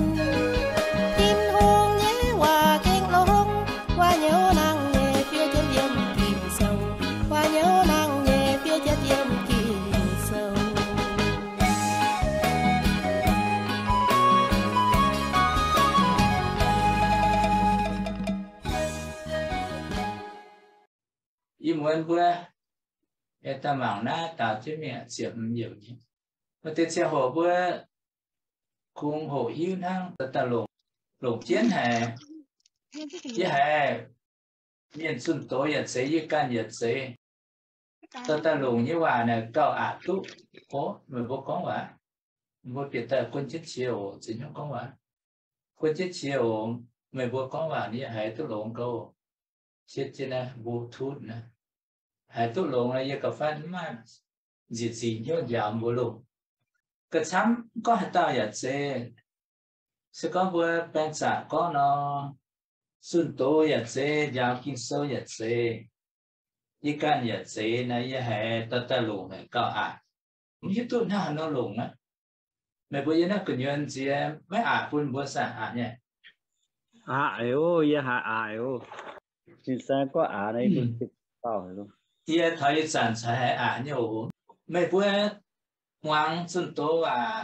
tin hôn nhé hòa kinh lông qua nhớ nàng nhẹ phía chân yếm kỳ sâu qua nhớ nàng nhẹ phía chân yếm kỳ sâu im muốn bữa ta mảng na tạo cho mẹ chiếm nhiều nhỉ mà tên xe hồ bữa cùng hồ yêu năng ta lồng chiến hè với hè miền xuân tối nhật giấy với can nhật giấy ta lồng như hòa này cao ả túc có người vô có hòa vô biệt ta quân chết chiều chính không có hòa quân chết chiều người vô có hòa như hè tôi lồng câu chết trên này vô thút nè hai tụ lồng là giờ các fan mà gì nhớ giảm vô lồng cái chấm có hai tao giờ sẽ có vừa bên trái có nó xuân tối giờ sẽ giảm kinh sâu giờ sẽ y can giờ sẽ này giờ hai ta lồng này cao à như tụ nó lồng á mày bây giờ nó cần nhận gì mấy phun bữa sáng nhỉ yếu giờ yếu chỉ sáng có này cũng chịu tao rồi giờ thấy sản sai nhiều mấy bữa ngoan xuân tối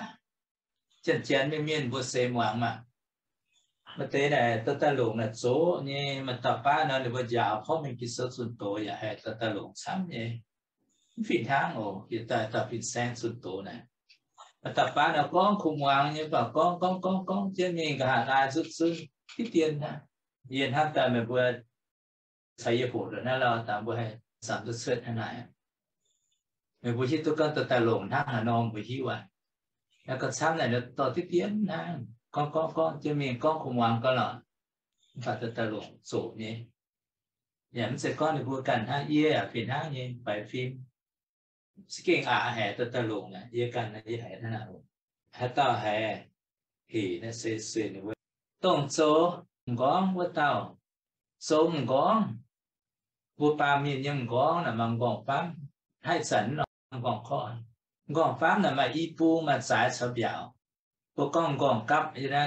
chân miên bữa xem ngoan mà thế này ta lồng là số như mà tập ba nó là bây giờ không mình cái số xuân tối ya hay ta lồng sắm như phi tháng hiện tại tập phi sang xuân tối này mà tập ba nó có khủng hoảng như bảo con trên mình cả là rút cái tiền ha hiện hàng tại mình vừa xây dựng rồi nó là tạm vừa sản xuất xuất thế này mình vừa chỉ tôi cần ta lồng thang là non vừa hiu nó còn sáng này nó to tiết tiến ha con cho mình con khủng hoảng con lợn và ta lồng sổ nhé nhắm sẽ con được vừa cần ha ở phiền ha như bài phim kinh hè ta lồng này cần là hè thế nào hè tao hè thì nó sẽ xuyên với tổng số có với tao số có vua ba miền nhưng có là bằng gòn pháp hay sẵn là gòn khó gòn pháp là mà y pu mà giải sập dạo có con gòn cấp như đó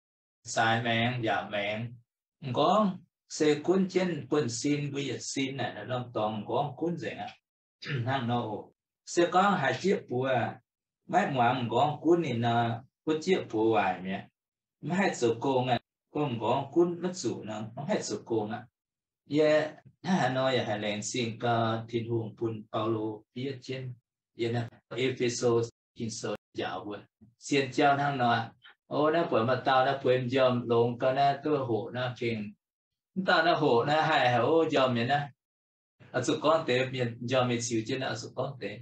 xài mẹn giả mẹn có xe cuốn trên quân xin bây giờ xin này là long toàn có cuốn gì à hàng nô sẽ có hai chiếc bùa mấy ngoan có cuốn này là cuốn chiếc bùa vải nhé mấy số cô này có cuốn mất số nó hết số cô nè yeah Hà Nội là lệnh xin cả thiên hùng Pun Paulo viết trên yeah nè Ephesos kinh số giáo vừa xin chào thằng nó nó bởi mà tao đã quên dòm lồng cái nó tôi hộ nó kinh tao nó hộ nó hay dòm vậy nè ở số con tế miền dòm miền xíu trên ở số con tế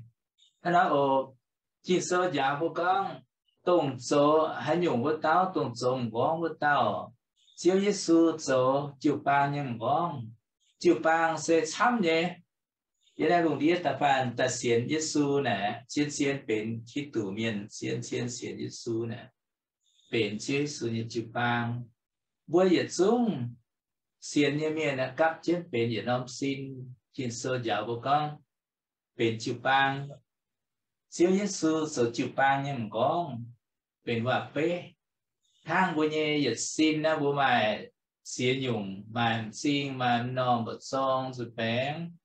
nó kinh số giáo của con tổng số hay dùng với tao tổng số ngon với tao Chúa Giêsu số chịu ba nhân ngon chịu bang sẽ chăm nhé, vậy là lúc đi ta phàn ta xiên Giêsu nè, xiên bên khi tủ miền xiên Giêsu nè, bên Giêsu như chịu bang, bữa giờ chúng xiên như miền là cắt trên bên giờ năm xin sơ giáo của con, bên chịu bang, Chúa Giêsu số chịu bang nhân ngon, bên hòa bê, thang bữa nhé giờ xin na bữa mày xía nhung mà xin mà non bột song rồi bén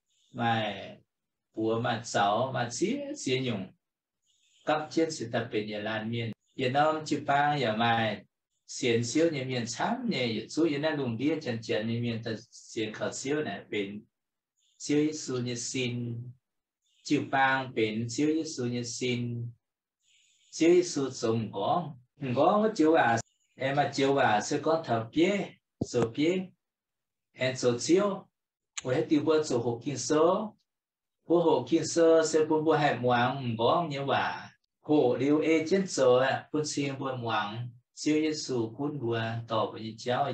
mà bùa mà sáu mà xía nhung cấp trên sự tập về nhà lan miền Việt Nam chịu bang giờ mà xiên xíu nhà miền chám nhà chú yên là lùng đi chân nhà miền ta xiên khởi xíu này bên xíu Giêsu như xin chịu bang bên xíu Giêsu như xin xíu Giêsu sống có chiếu em mà chiếu sẽ có thập phía em số chiếu với tiêu bớt số hộ kinh số của hộ kinh số sẽ bố hẹp ngoan có như hộ liêu trên số bố xin bố ngoan siêu Giêsu cuốn bùa tỏ với cháu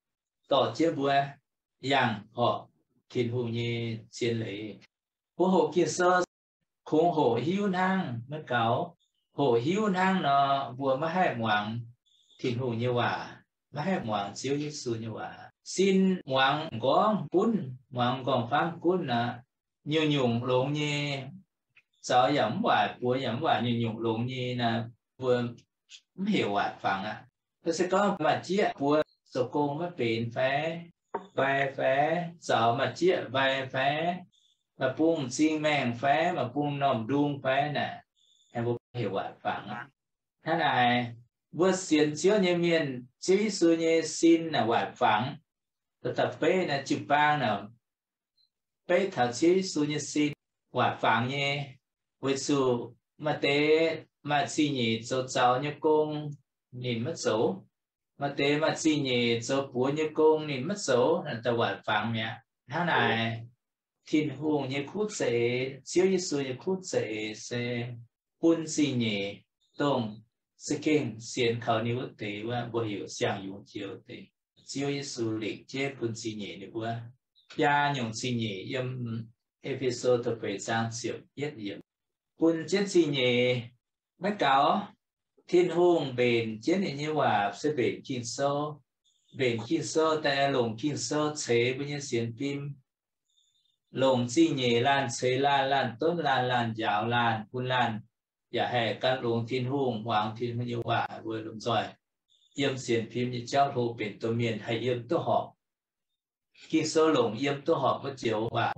tỏ chế bùa yang họ kinh hùng như xin lấy của hộ kinh số không hộ hiếu năng mới cáo hộ hiếu năng nó bùa mới hẹp ngoan kinh hùng như mà hẹp ngoan siêu Giêsu như xin ngoan có cuốn ngoan còn pháp cuốn là nhiều nhung lộn như sợ giảm bùa giảm nhiều nhung lộn như là vừa hiểu phẳng nó sẽ có mà chia của số công mới biển phé vài phé sợ mà chia vài phé mà bung xin mèn phé mà bung nòm đuông phé nè em vô hiểu quả phẳng thế này vừa xiên chiếu như miền chỉ số như xin là quả phẳng tập phé là chụp bang nào phé thảo chỉ số như xin quả phẳng như với số mà tế mà xin nhị số cháu như công nhìn mất số mà tế mà xin nhị số búa như công nhìn mất số là tờ quả phẳng nhá thế này thiên hùng như khút sẽ chiếu như số như khút sẽ quân xin nhị tông sẽ kinh xiên khảo như quốc tế và vô hiểu sang dùng chiếu tế chiếu như số lịch chế quân xin nhị như búa gia nhung xin nhị yếm episode tập về sang chiều yết yếm quân chiến xin nhị mấy cáo thiên hùng bền chiến như hòa sẽ bền kinh sâu tại lồng kinh sâu chế với những xiên phim lồng xin nhị lan chế lan tốt lan dạo lan quân lan giả hè các lồng thiên hùng hoàng thiên như hòa vừa đúng rồi yếm xiên phim như cháu thù bền tổ miền hay yếm tổ họ kinh sâu lồng yếm tổ họ có chiếu vào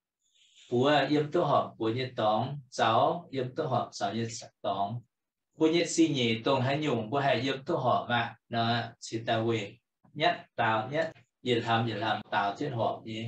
búa yếm tổ họ búa như tóng cháu yếm tổ họ cháu như tóng búa như xin nhị tông hay nhung búa hay yếm tổ họ mà nó chỉ ta về nhất tạo nhất dịch làm tạo trên họ gì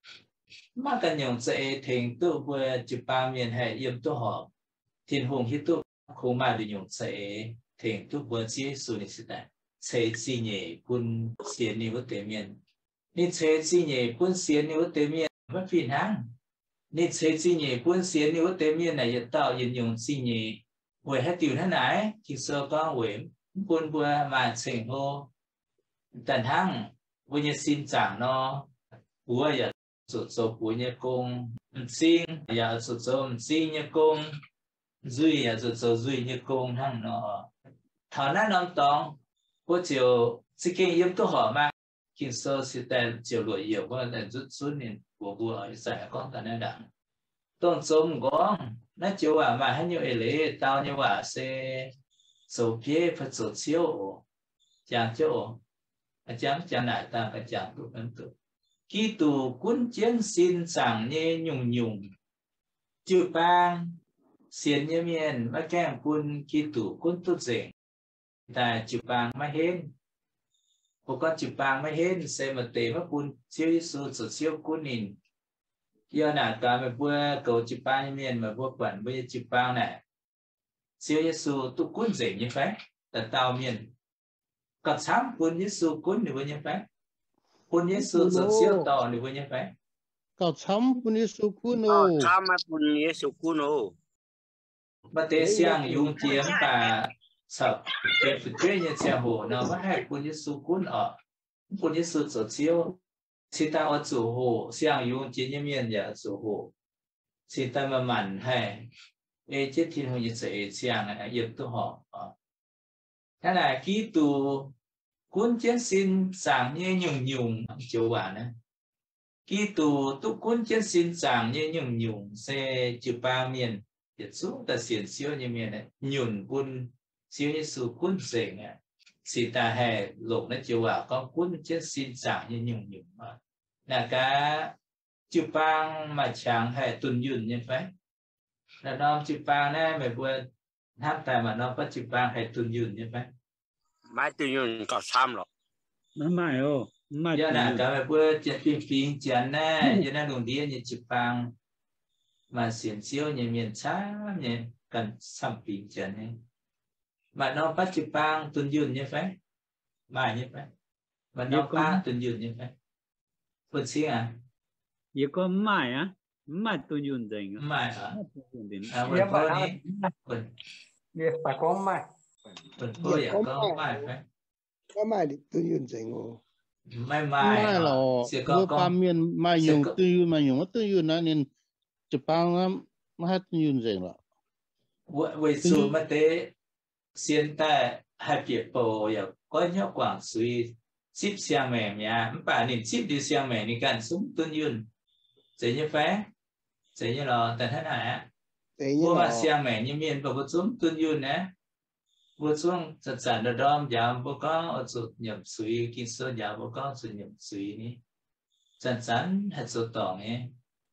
mà cần nhung sẽ thành tụ búa chụp ba miền hay yếm tổ họ thiên hùng hít tụ không mà được nhung sẽ thành tụ búa chỉ số này sẽ ta chế xin nhị quân xiên như tế miền nên chế xin nhị quân xiên như tế miền mất phiền hăng nên chế xin nhị quân xiên như tế miền này hiện tạo hiện dùng xin nhị về hết tiểu thế này thì sơ con về quân bùa mà thành hô tận hăng với như xin chẳng nó bùa giờ sụt sụp bùa như công xin giờ sụt sụp xin như công duy giờ sụt sụp duy như công hăng nó thằngนั้นน้องตองว่าเจียวสิเก่งยิ้มตัวหอมากกินโซสิแต่เจียวรวยเยอะว่าแต่สุดๆเนี่ยบัวใส่ก้อนกันนั่นดังต้นสมก้องนั่นเจียวว่ามาให้nhiềuเล่ตาวเนี่ยว่าเซโซเพียพัดโซเชียวจางเจ้าอาจารย์จะไหนตามอาจารย์ตัวนั้นตัวกีตูกุนเจียนสินสั่งเนี่ยยุ่งจูปางเสียนเนี่ยเมียนมาแก้งกุนกีตูกุนตุ้เจงแต่จูปางไม่เห็นพวกก็จูปางไม่เห็นเซมาเตมากุนเชียวสูสุดเชียวกุนินgiờ nào cả mấy bữa cầu chụp băng miền mà bữa quẩn bây giờ chụp băng này siêu Giêsu tu cuốn gì như vậy tại tàu miền còn sắm cuốn Giêsu cuốn được bao nhiêu vậy cuốn Giêsu rất siêu to được bao nhiêu vậy còn sắm cuốn Giêsu cuốn ô sắm cuốn Giêsu cuốn ô mà thế sang dùng tiếng và sập cái phụ trách như xe hồ nó vẫn hay cuốn Giêsu cuốn Giêsu rất siêu khi ta ở chủ hồ, sang dùng chỉ như miền giả chủ hồ, khi ta mà mạnh hay, chết thiên hồ như sẽ sang này giúp tôi họ. Thế là khi tu cuốn chiến sinh sáng như nhung chiều bản này, khi tu cuốn chiến sinh sáng như nhung sẽ chịu ba miền, dịch xuống ta xiên siêu như miền này, nhung cuốn siêu như sự cuốn dễ này. Thì ta hay lục nó chiều vào có cuốn chết xin sáng như nhung mà là cả chụp băng mà chẳng hay tuần dùn như vậy là nó chụp băng này mày vừa hát tài mà nó bắt chụp băng hay tuần dùn như vậy mai tuần dùn có xăm rồi nó mai ô mai giờ là cả mày vừa chụp phim chán này giờ là đồng địa như chụp băng mà xiên siêu như miền sáng như cần xăm phim chán này mà nó bắt chụp băng tuần dùn như vậy mai như vậy mà nó ba tuần dùn như vậy Phật sĩ à? Vậy có mai á? Mai tôi dùng tiền. Mai hả? Phật đi. Việc phải có mai. Phật thôi à? Có mai phải? Có mai thì tôi dùng tiền ngủ. Mai là có ba miền mai dùng tôi dùng mà dùng tôi dùng nó nên chụp băng mà hết dùng tiền rồi. Vậy số mà thế hiện tại hai việc bộ có nhóc quảng suy ship sang mẹ nhà bà nên ship đi sang mẹ nên cần súng tuân yun dễ như phé dễ như là tận thế này á cô mà sang mẹ như miền và có súng tuân yun nè bữa xuống chặt chặt nó đom giảm bữa có ở chỗ nhập suy kinh sơ giảm bữa có chỗ nhập suy ní chặt chặt hết chỗ tòng ấy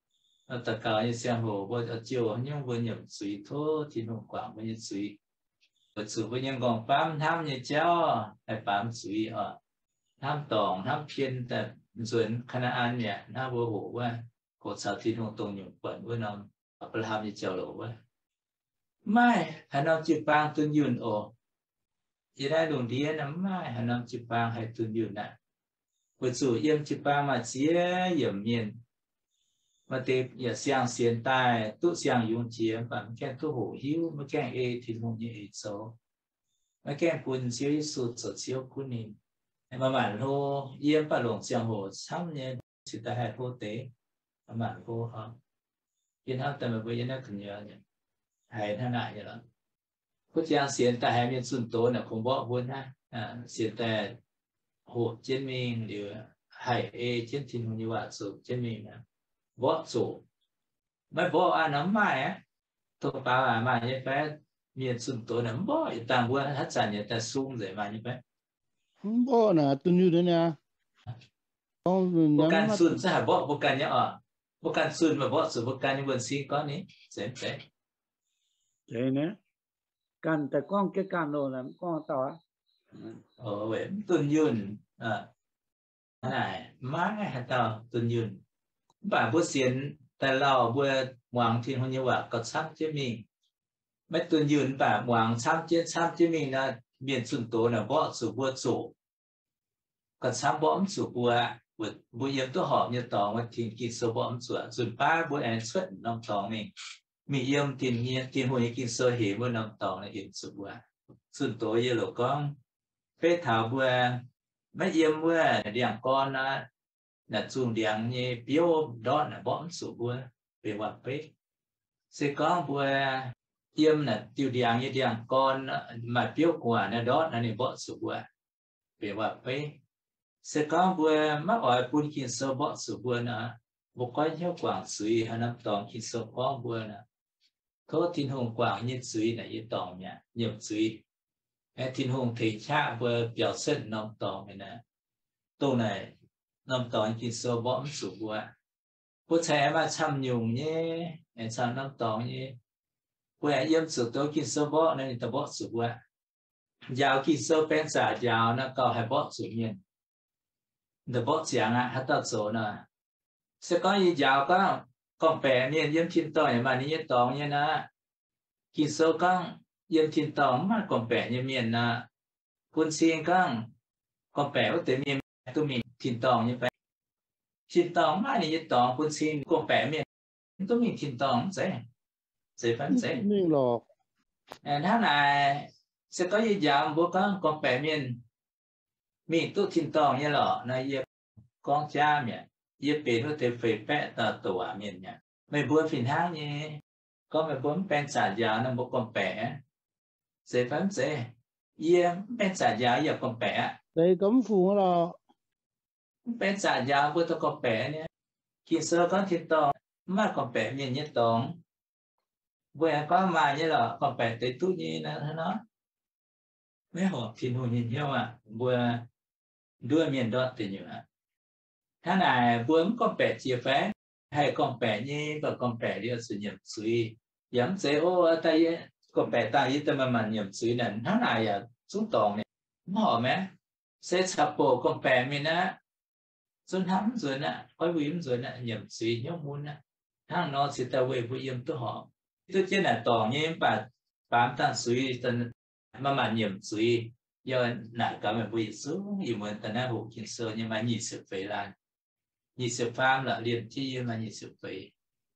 ở tất cả những xem hồ bữa ở chiều nhưng bữa nhập suy thôi thì nó quảng bữa nhập suy bữa chủ bữa nhân còn bám tham như cháu hay bám suy ở tham tòng tham phiênแต่ส่วนคณะอันเนี่ยน่าบัวหัวว่าโคชาที่ตรงอยู่เปิดว่าน้องประทามยี่เจ้าหลวงว่าไม่ให้น้องจีบางตุนยืนโอจะได้ดวงดีนะไม่ให้น้องจีบางให้ตุนยืนนะวัตถุเยี่ยมจีบางมาเสียเยี่ยมเมียนมาเตะอย่าเสียงเสียนตายตุเสียงยุงเจียมแบบแก่ตุหูหิวมาแก่เอที่มงยี่เอโซมาแก่ปุ่นเสียวสุดสดเสียวกุนิมาหมันโหเยี่ยมปะหลงเสียงโหช้ำเนี่ยสิตาให้โหเตะมาหมันโหครับยินดีแต่ไม่ไปยินดีขึ้นเยอะเนี่ยให้ท่านไหนอย่างนั้นก็จะเสียนแต่ให้มีส่วนตัวเนี่ยคงบอกพูดนะเสียนแต่โหเจนมิงหรือให้เอเจนทินนิวัตสุเจนมิงนะบอกสุไม่บอกอันนั้นไม่ตัวป่าวมาเนี่ยแปมีส่วนตัวเนี่ยบอกต่างบัวทัศน์เนี่ยแต่สูงเลยมาเนี่ยแปบ่น่ะตุนอยู่เด้เนี่ยบุกันซุนซะบ่บุกันเนี่ยบุกันซุนมาบ่สุบุกันนี่บนซีก้อนนี้เสร็จเจ๊เนี่ยกันแต่ก้องแก่กันโลน่ะก้องต่อเว้ยตุนยืนไหนมาไงฮะต่อตุนยืนบ่าบ่เสียนแต่เราบ่หวังที่ฮู้ว่าก็ซับจะมีไม่ตุนยืนบ่าหวังซับจะมีนะเมียนส่วนตัวน่ะบ่สุบ่สุก็ซ้ำบ่อมสุบัวบุยมตัวหอมเนี่ยตองว่าทิ้งกินโซบ่อมส่วนป้าบัวแอนสวนน้องตองนี่มีเยี่ยมทิ้งเงี้ยทิ้งหัวกินโซเหบัวน้องตองเนี่ยเอ็นสุบัวส่วนตัวเยอะหรอกก้องเฟถาบัวไม่เยี่ยมบัวเดียงก้อนนะน่ะจุ่มเดียงเนี่ยเปียวดอนน่ะบ่อมสุบัวเป็นว่าเป๊ะเสก้องบัวเยี่ยมน่ะติวเดียงเนี่ยเดียงก้อนมาเปียวกว่าน่ะดอนนั่นนี่บ่สุบัวเป็นว่าเป๊ะเสกบัวมาอ่อยปุ่นกินโซบ่สุบัวนะบุกก้อยเที่ยวกว่างสุยหาน้ำตองกินโซก้องบัวนะเขาทิ้งหงกว่างยึดสุยนะยึดตองเนี่ยหยบสุยไอ้ทิ้งหงถีชาบัวเปียวเส้นน้ำตองเนี่ยนะตัวไหนน้ำตองกินโซบ่สุบัวผู้ชายมาช้ำยุงเนี่ยไอ้ช้ำน้ำตองเนี่ยผู้ใหญ่เยี่ยมสุดตัวกินโซบ่นั่นแต่บ่สุบัวยาวกินโซเป็นสายาวนะก็ให้บ่สุเนี่ยเดบเสียงฮัตโซนะสก็ยียาวก็แปะเนี่ยเยี่ยมทินตองอย่างมานี้ยี่ตองเนี่ยนะกินโซก็เยี่ยมทินตองมากก็แปะเนี่ยเมียนนะคุณเสียงก็แปะว่าแต่เมียนตัวมีทินตองเนี่ยไปทินตองมาเนี่ยยี่ตองคุณเสียงก็แปะเมียนตัวมีทินตองใช่ฟันใช่ไม่หรอกถ้าไหนสก็ยียาวบุก็แปะเมียนมีตู้ทินตองเนี่ยหรอนะเย็บกองจ้าเนี่ยเย็บเป็นว่าเตะเฟยแปะต่อตัวเมียนเนี่ยไม่บัวฝิ่นห้างเนี่ยก็ไม่บัวเป็นสายยาวนะบุกกองแปะเสียฟันเสียเยี่ยมเป็นสายยาวอย่ากองแปะเลยก็ไม่ฟูหรอกเป็นสายยาวบัวตะกองแปะเนี่ยกินเสือก็ทินตองมากกองแปะเมียนเนี่ยตองบัวก็มาเนี่ยหรอกองแปะเตะตู้นี่นะเนาะไม่หอบทินหูนี่เที่ยวบัวด้วยเมียนดอดติอยู่ฮะถ้าไหนบัวมันก็แปะเจียแฝงให้กองแปะนี่แบบกองแปะเรียกสุญญ์สุยย้ำเซโอแต่กองแปะตายแต่มันย้ำสุยนั่นถ้าไหนสุนตองเนี่ยหอมไหมเซชับโปกองแปะมีนะสุนทำส่วนน่ะค่อยวิ่งส่วนน่ะย้ำสุยยกมุนนะทั้งนอสิตาเวบุยมตัวหอมตัวเจ้าน่ะตองนี่ปะปามตั้งสุยจนมันย้ำสุยdo nãy cả mình bây giờ yêu mình ta nói hộ kiến sơ nhưng mà nhị sự phải là nhị sự phàm là liền chi mà nhị sự phải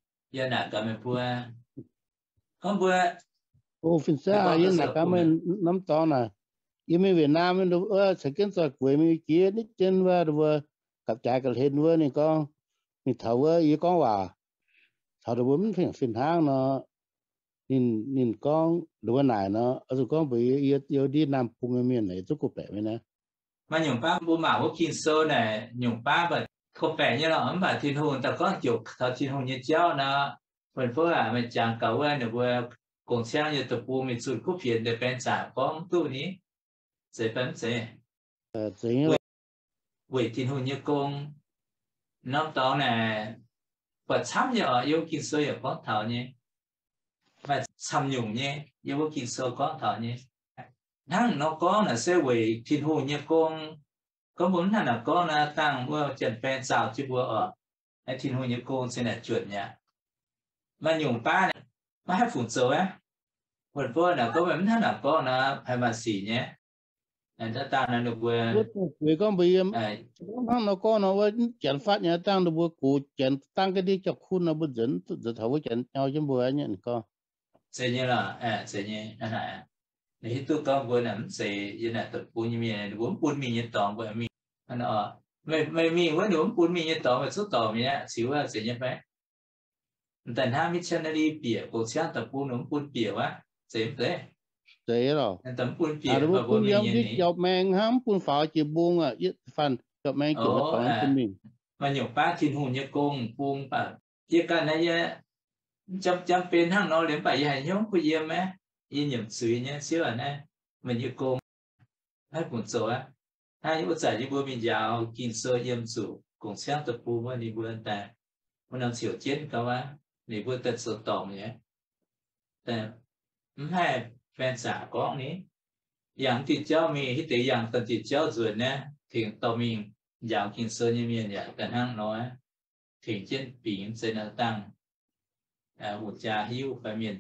do nãy cả mình bữa không bữa ô phiền xa yên nãy cả mình nắm to nè yên mình Việt Nam mình đâu sẽ kiến sơ quê mình kia nít trên và rồi cặp trai cặp hết nữa này con mình thầu với con hòa thầu được mình phiền hang nó nhìn con đứa này nó ở con bị yêu đi Nam Pung miền này rất có vẻ này mà nhung pa bu mạo của kinh sơ này nhung pa vậy có vẻ như là ấm bà thiên hồn ta có kiểu thao thiên hồn như cháu nó phần phố mình chẳng cầu nữa vừa cùng sang như tập bù mình sụt cúp phiền để bên trả con tu ní sẽ bấm sẽ vậy thì hồi như con năm đó này và tham dự ở yêu kinh sơ ở con thảo nhé và tham nhung nhé yêu kinh sơ con thảo nhé thằng nó có là sẽ về thiên hồ như con có muốn thằng là con là tăng vừa trận bên xào chứ vừa ở hay thiên hồ như con sẽ là chuyện nhá mà nhung ba này mà hai phụ sơ á một vừa là có vấn thằng là con là hay mà xỉ nhé anh ta tăng là được vừa vì con bị thằng nó có nó với trận phát nhà tăng được vừa cụ trận tăng cái đi cho khuôn nó bớt dẫn rồi thấu với trận nhau chứ vừa nhá con sẽ như là sẽ như anh này thì tôi có vừa nắm sẽ như là tập buôn như mình muốn buôn mình như tòng với mình anh ở mình muốn muốn buôn mình như tòng với số tòng nhé xíu là sẽ như vậyแต่ถ้ามิชชันนารีเปียกโอเชียนตะปูนมปูนเปียกวะเสร็จเลยเสร็จหรอตะปูนเปียกแบบว่ามีอย่างนี้จบแมงห้ามปูนฝาจีบุงอ่ะยึดฟันจบแมงเกี่ยวกับตอนปูนมิงมันอยู่ป้าทินหูเนี่ยกงปูงป่ะเกี่ยวกันนะเยอะจำเป็นทั้งน้องเลี้ยงไปใหญ่ย้อมคุยเยี่ยมไหมยี่หยุ่มสุยเนี่ยเชื่อนะมันอยู่กงให้ปุ่นโซ่ถ้าอยู่ใจยี่บัวมียาวกินเสื้อเยี่ยมสุกงเชียงตะปูว่านี่บัวแต่มันนำเสียวเจ็ดเขาว่านี่บัวตัดสุดต่อมเนี่ยแต่ไม่ให้แฟนสาวก้อนนี้อย่างติดเจ้ามีที่ตีอย่างตัดติดเจ้าส่วนเนี่ยถึงต่อมีอย่างกินเสื้อเนี่ยเนี่ยแต่นั่งน้อยถึงเช่นปีนเซนตั้งหัวใจหิ้วไปเมียน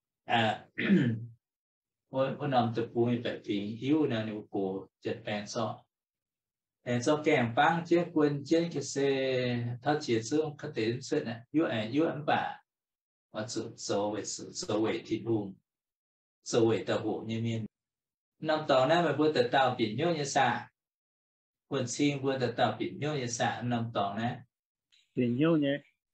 พนำตะปูมีแบบฝีหิ้วนะนิ้วโป้จัดแปลงซ้อแต่ซ้อแกงปังเจ้าควรเจ้าคือเซถ้าเฉียดซึ่งเขาเต็มเส้นนะยั่วอันป่าว่าสุดโซเวทิบุงโซเวตะหูเนี่ยเมียนนำต่อนั้นมาพูดแต่เต่าปิ่นโยยศาควรซิงพูดแต่เต่าปิ่นโยยศานำต่อนะปิ่นโยเนี่ย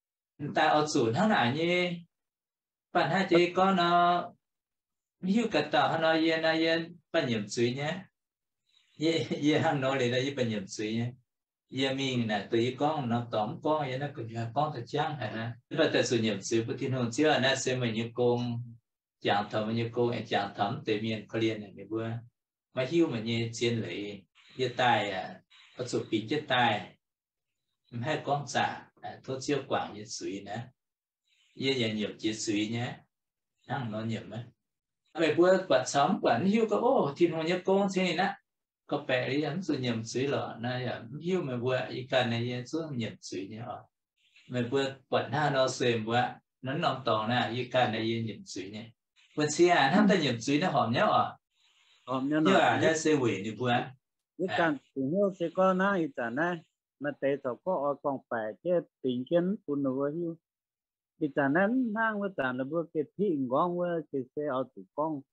ta ởศูนย์ทั้งหลายนี่ปัญหาเจก็เนาะหิ้วกระต่ายเนาะเย็นนะเย็นปัญญาสุยเนี่ยเย่ห้างเนาะเลยนะยี่ปัญญาสุยเนี่ยเย่มีนะตัวยี่ก้องเนาะตอมก้องยันนะก็ยังก้องตะจ้างเหรอนะแต่แต่ส่วนใหญ่สุยพุทธิโนเชื่อนะเสมัยยี่กงจางทำมันยี่กงไอ้จางทำแต่เมียนเขาเรียนอย่างนี้เบื่อมาหิ้วมันยี่เจียนเลยยี่ตายประสบปียี่ตายไม่ให้ก้องจ่าthuốc chiếu quảng như suy nè, như nhà nhiều chia suy nhé, ăn nó nhiều mấy. Về bữa quạt sóng quạt hiu có ô thiên hồ nhớ con thế này nè, có vẻ đi ăn sự nhiều suy lọ, này hiu mà bữa ý cần này như số nhiều suy nhé ở. Về bữa quạt ha nó xem bữa nó nằm tòng nè ý cần này như nhiều suy nhé. Bữa xe hắn ta nhiều suy nó hòm nhớ ở. Hòm nhớ nó. Chứ ra xe quỷ đi bữa. Ý cần thì hiu sẽ có na ý cần này. mà tế thọ có ở con phải chứ tình kiến của nó hiu thì ta nên hang với ta là bữa cái thị ngon với cái xe ở tủ con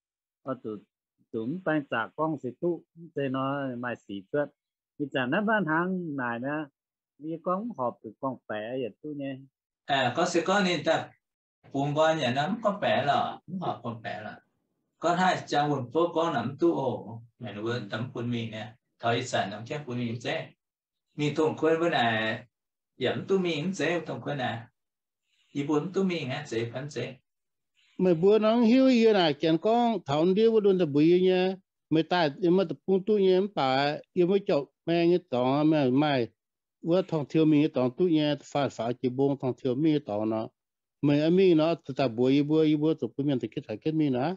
ở tủ tủ tay trả con sẽ tụ thế nó mà xỉ tuyết thì ta nên ban hang này nè đi con họp từ con phải vậy tu nhé có sẽ có nên ta buồn qua nhà nắm có phải là họp con phải là có hai cha buồn phố có nắm tu ổ mẹ nó vừa tấm quân mình nè thời sản nắm chép quân mình sẽ mình thông quên với này dẫn tu mình dễ thông quên này ý muốn tu mình á dễ phán dễ mày bữa nó hiu gì này chẳng có thảo đi với đồn tập bùi nha mày ta mà tập trung tu nha bà yêu mới chọn mẹ như tỏ mày với thằng thiếu mình tỏ tu nha phải chỉ buông thằng thiếu mình tỏ nó mày anh mình nó tập bùi tập bùi mình thì cái mình nó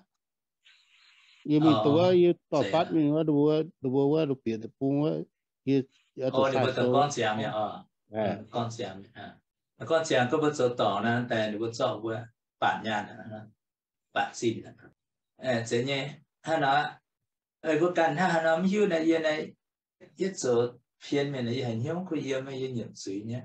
yêu mình tuổi yêu tỏ phát mình nó đùa biệt tập buông đi bữa tập con xem nhỉ con xem con xem có bữa giờ tỏ nèแต่bữa giờ bữa bản nhà nè bản xin nè thế nhé ha nó bữa cần ha nó hiu này yên này ít giờ phiền mình này hành hiếu có yên mấy yên nhận suy nhé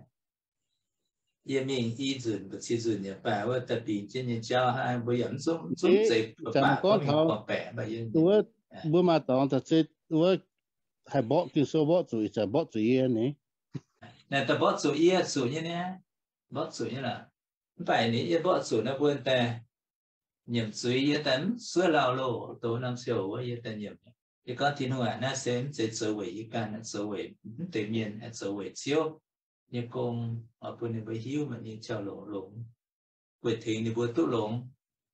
yên mình ý dừng bữa chỉ dừng nhỉ bà bữa tập đi trên nhà cho hai bữa dẫn xuống dậy bà có mình còn bẻ bà yên bữa mà tỏ thật sự bữa hay bỏ kiểu số bỏ chuối sẽ bỏ chuối này nè ta bỏ chuối như này bỏ chuối như là phải này bỏ chuối nó buồn tè nhầm chuối tấn sữa lao lô tối năm siêu với tè nhầm thì có thiên hòa nó xem sẽ sửa quỷ cái nó sửa quỷ tự nhiên hay sửa quỷ siêu như con ở bên này với hiếu mà như trao lộ quỷ thì buồn tụ lộn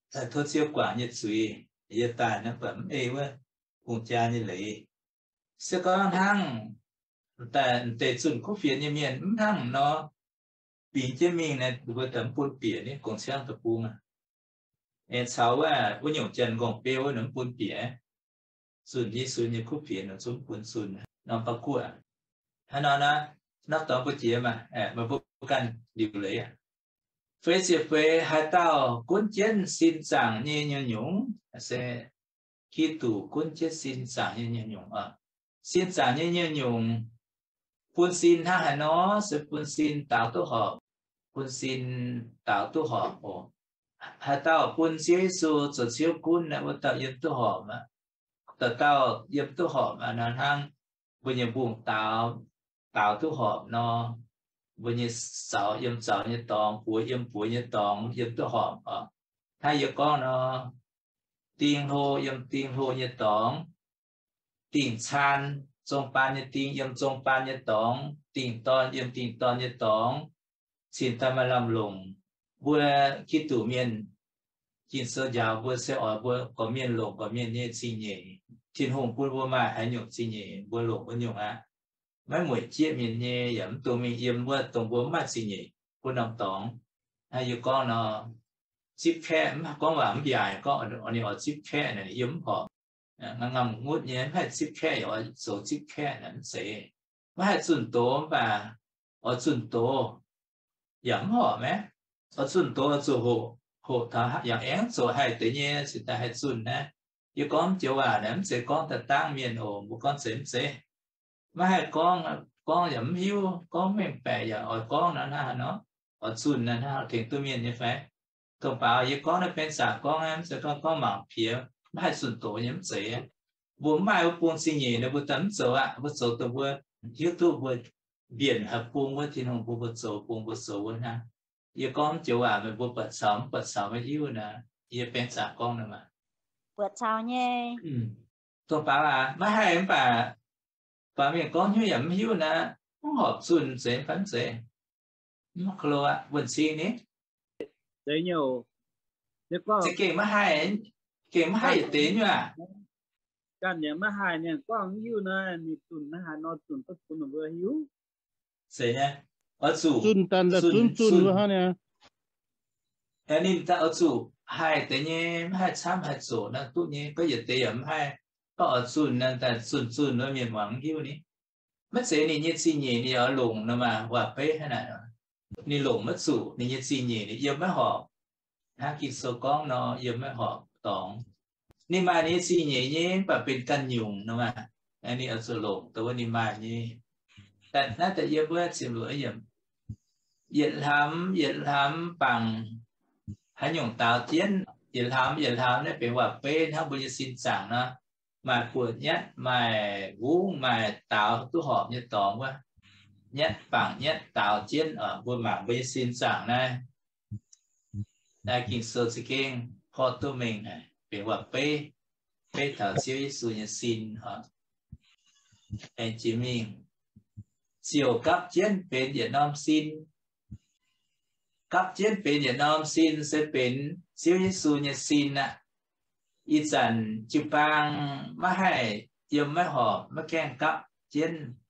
thôi siêu quả nhiệt suy nhiệt tài nó phẩm ê quá cùng cha như lấy sẽ có thằngแต่แต่ส่วนเขาเปลี่ยนเนี่ยมันทั้งเนาะปีเจมิงเนี่ยตัวตำปูนเปลี่ยนนี่กองเชียงตะปูอ่ะเอ็นเช้าว่าวันหยงจันกองเปียวน้ำปูนเปลี่ยนส่วนที่ส่วนเนี่ยเขาเปลี่ยนน้ำส้มปูนส่วนน้ำปลากั่วถ้านอนนะนักต่อปูเจียมามาพบกันดีเลยอ่ะเฟสเฟให้เต้ากุ้นเจนสินสั่งเนี่ยหยงเสคิดตู่กุ้นเจนสินสั่งเนี่ยหยงอ่ะสินสั่งเนี่ยหยงปุนซินถ้าหาน้อสิปุนซินต่างตัวหอบปุนซินต่างตัวหอบโอ้หาเต้าปุนเสียสูจะเสียกุนนะว่าเต้ายับตัวหอบอ่ะแต่เต้ายับตัวหอบอันนั้นทั้งบุญยบุญเต้าตัวหอบนอบุญยสาวยับสาวยับตองผัวยับตองยับตัวหอบอ่ะถ้ายับก้อนนอติงโฮยับติงโฮยับตองติงชันจงปานยติงยมจงปานยตองติงตอนยมติงตอนยตองสินตามลำลงบัวคิดตู่เมียนกินเสือยาวบัวเสืออ่อยบัวก็เมียนลงก็เมียนเนี่ยสิงเหยทินหงพูดบัวมาหายหยกสิงเหยบัวหลงบัวหยกอ่ะไม่หมวยเจี๊ยบเมียนเนี่ยยำตัวมีเยี่ยมบัวตรงบัวมาสิงเหยบัวนำตองให้อยู่ก้อนเนาะชิบแค่ก้อนหวานใหญ่ก็อันนี้อ่อนชิบแค่เนี่ยยิ้มพอngầm ngút nhé phải chip khe ở số chip khe là sẽ phải chuẩn tố và ở chuẩn tố giảm họ mấy ở chuẩn tố ở chỗ hộ thà dạng én số hai tự nhiên sẽ ta hai chuẩn nè như con chiều ném sẽ con ta tăng miền ổ một con sẽ mà hai con giảm hiu con mềm bẻ giờ ở con nó ở chuẩn là nó thiền tu miền như phải thông báo như con nó bên xã con em sẽ có mảng phíaไม่ส่วนตัวยังเสียบัวไม่ว่าปูนสิ่งนี้นะบัวตั้มโซ่บัวโซ่ตัวบัวยูทูบบัวเบียนหาปูนบัวที่น้องบัวโซ่ปูนบัวโซ่นะยี่ก้อนเจ้ามันบัวเปิดสามไม่ยิ้วนะยี่เป็นสามก้อนนะมาเปิดเช้าเนี่ยตัวป้าไม่ให้ป้ามีก้อนยุ่ยไม่ยิ้วนะต้องหอบส่วนเสียฝันเสียมักลัววันซีนี้เสียnhiềuแล้วก็จะเก่งไม่ให้เก่งไม่ให้เต้นอยู่อ่ะการเนี่ยไม่ให้เนี่ยก็หิวนะมีตุนนะฮะนอนตุนก็ตุนเบอร์หิวเสียเนี่ยเอาจู่ตุนตันแต่ตุนว่าฮะเนี่ยอันนี้ถ้าเอาจู่ให้แต่เนี่ยไม่ให้ช้ำให้โซ่นะตู้นี้ก็อย่าเตะไม่ให้ก็เอาจู่นั่นแต่จู่แล้วมีหวังหิวนี้ไม่เสียนี่ยี่สิบยี่นี่เอาลงนะมาว่าเป๊ะขนาดนี่ลงไม่จู่นี่ยี่สิบยี่นี่ยังไม่หอบถ้ากินโซก้องเนาะยังไม่หอบตองนี่มานี่สิเหนี่ยแบบเป็นกันยุงนะมาอันนี้เอาสโลกแต่ว่านี่มานี่แต่น่าจะเยอะเพื่อสิบหลวยอย่างเหยียดทำปังให้หยงตาวเจียนเหยียดทำเนี่ยเป็นว่าเป็นทั้งบุญสินสั่งนะมาปวดเนี้ยมาวุ้งมาตาวตู้หอบเนี่ยตองว่าเนี้ยปังเนี้ยตาวเจียนบุญหมากบุญสินสั่งนะได้กินโซซิเก่งพอตัวเองเนี่ยเป็นว่าเป้ถาวเสียวสุญญสินฮะไอจิมิงเสี่ยวกับเจียนเป็นเดียนอมสินกับเจียนเป็นเดียนอมสินจะเป็นเสียวสุญญสินน่ะอีจันจิปังไม่ให้ยมไม่หอบไม่แกล้งกับเจียน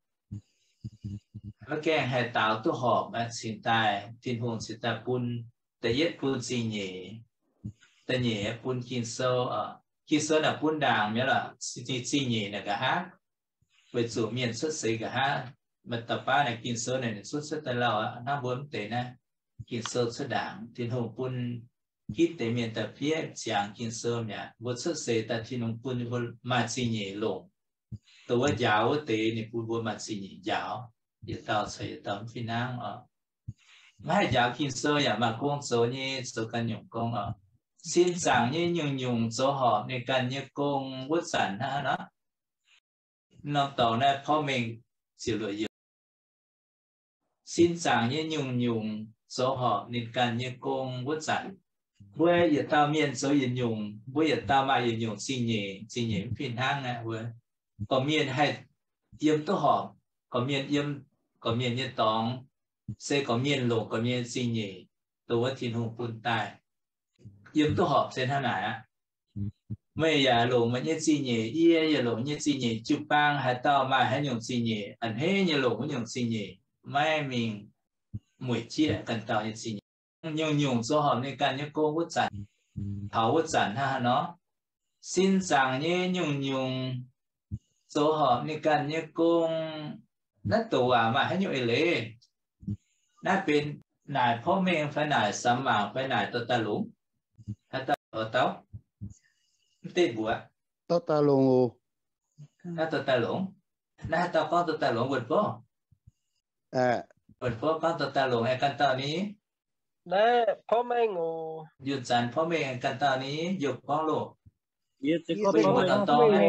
ไม่แกล้งให้ตาวตัวหอบมาสินตายทินหงสิตาปุนแต่เย็ดปุนสิเหย่แต่เหย่ปุนกินโซน่ะปุนด่างเนี่ยล่ะสิเหย่น่ะกะฮะไปสู่เมียนสุดสีกะฮะมันตะป้าเนี่ยกินโซเนี่ยสุดแต่เราน้ำบนเตะนะกินโซสุดด่างทินหงปุนคิดแต่เมียนแต่เพี้ยเสียงกินโซเนี่ยบนสุดสีแต่ทินหงปุนบนมาสิเหย่ลงตัวว่ายาวเตะนี่ปุนบนมาสิเหย่ยาวเดี๋ยวต่อใส่ต่อพี่นางไม่ให้ยาวกินโซอย่ามากงโซนี่โซกันหยงกงxin giảng như nhung số họ nên cần như công quốc sản ha đó nó tàu nàyพ่อ mình chịu lựa nhiều xin giảng như nhung số họ nên cần như công quốc sản với giờ tao miền số yên nhung với giờ tao mà yên nhung xin nhỉ phiền hang này với có miền hay yếm tó họ có miền yếm có miền như tòng sẽ có miền lộ có miền xin nhỉ tôi thiên hùng phun tài yếm tu họp trên hai này á mày giờ lùng mà như gì nhỉ ye giờ lùng như gì nhỉ chụp băng hay tao mà hay nhung gì nhỉ anh hết như lùng cũng nhung gì nhỉ mai mình mùi chia cần tao như gì nhỉ nhung số họp nên cần như cô vứt giản tháo vứt giản ha nó xin rằng như nhung số họp nên cần như cô nó tù mà hay nhung lệ nó bên nàyพ่อแม่phải này sắm vào phải này tôi ta lúng hay ta ở tao tê bùa tao ta luôn nó tôi ta lúng nó tao có tôi ta lúng vượt phố vượt phố có tôi ta lúng hay căn tao ní đấyพ่อแม่งู duyên dànพ่อแม่căn tao ní dục có lộ Yêu chỉ có bình có một mấy tao to này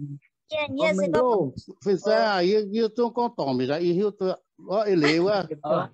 phải sao yêu trong con tỏng bị ra yêu tôi có lệ quá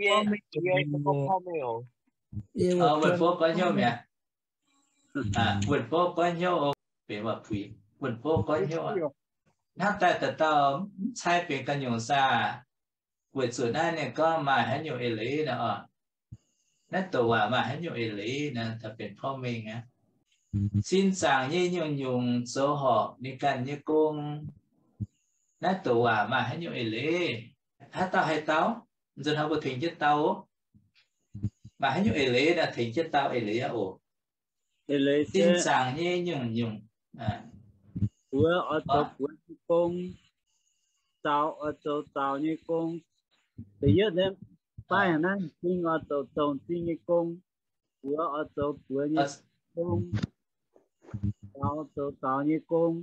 vượt phố có nhau mẹ vượt phố có nhau về mặt thủy vượt phố có nhau nó tại tao sai về căn nhiều xa vượt sửa đây này có mà hay nhiều lệ nữa nó tù mà hay nhiều lệ nè thậtเป็นพ่อแม่ไงxinสั่งยี่nhung số họ đi cần như con nó tù mà hay nhiều lệ hay tao dân họ có thỉnh chết tao mà hay nhiều lệ là thỉnh chết tao lệ ồ xinสั่งยี่nhung bữa ở chỗ bữa con tao ở chỗ tao như con bây giờ đấy phải hả xin ở chỗ tao xin như con bữa ở chỗ bữa như con tao chỗ tao như con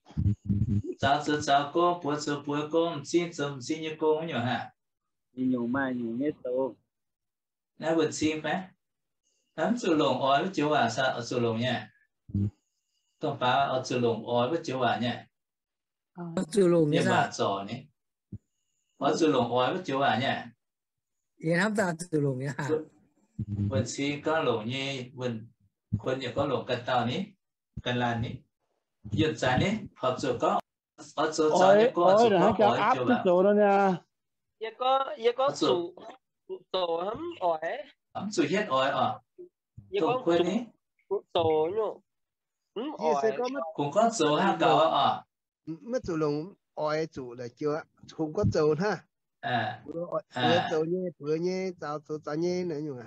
cháu con bữa con xin như con nhở hả nhiều mà nhiều nhất tao nó vượt xin phải lắm sự lồng ói với chiếu à sao ở sự lồng nha tôi phá ở sự lồng ói với chiếu à nha sự lồng nhưng mà trò này ở sự lồng ói với chiếu à nha yên hấp ra sự lồng nha vượt xin có lồng như vượt quân như có lồng cần tàu ní cần làm ní duyệt giải ní hợp sự có ở sự cháu như có sự có ói chiếu à đó nha ye có sự tổ hấm ói sự hết ói không quên ní tổ nhổ cũng có số ha cậu mất chủ lồng ói chủ là chưa không có chủ ha chủ nhé tao nhé nữa nhung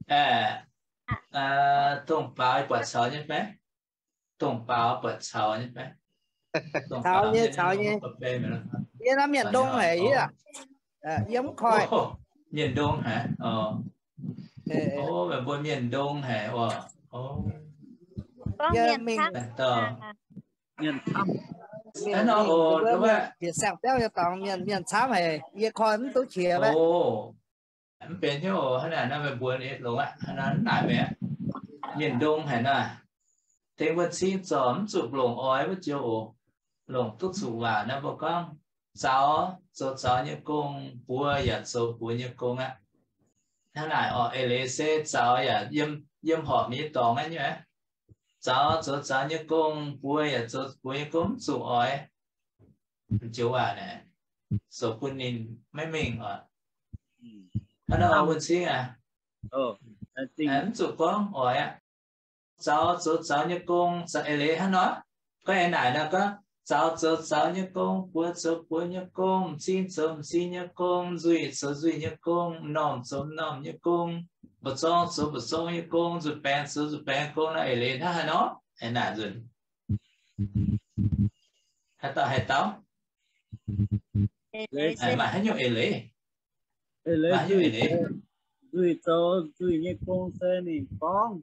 tổng báo bật sáu nhé bé tổng báo bật sáu nhé bé sáu nhé ये nó miền đông này giống khoai miền đông hả về bên miền đông hả có miền Thăm nó đúng không Việt sang theo cho tao miền Thăm này ये khoai cũng tối chiều đấy em bên chỗ hay là nó về buồn ít đúng ạ nó lại về miền đông hay là thế vẫn xin chọn chụp lồng ói với chiều lồng túc sủ và nó bao con cháu như con bùa ya số bùa như con á thế này LC cháu ya yếm họ mi tòng ấy nhỉ cháu như con bùa ya số bùa như con sủ ói chiều à này số quân nín mấy mình nó vẫn xin em chụp con ói á cháu như con LC hắn nói có ai này là có cháu như con bữa như con xin như con duy như con nòm như con bữa sau như con rồi bèn con lại lên ha nó hay là rồi hay tao mà hay nhiều lấy duy như con xe này con